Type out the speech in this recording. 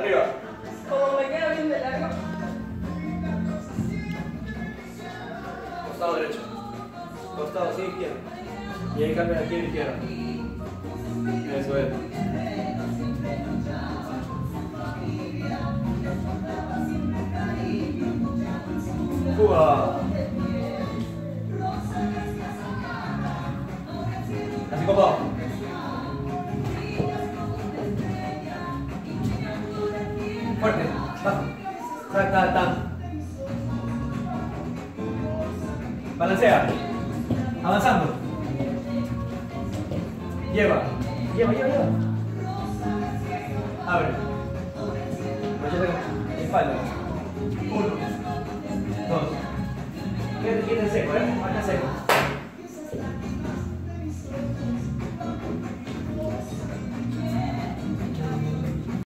arriba. Como me queda bien de largo. Costado derecho. Costado así, izquierdo. Y ahí cambia aquí a la izquierda. Eso es. Fuga. Así copado. Fuerte. Ta. Balancea. Avanzando. Lleva. Abre. Machete. Espalda. 1, 2. Quédate seco, marca seco.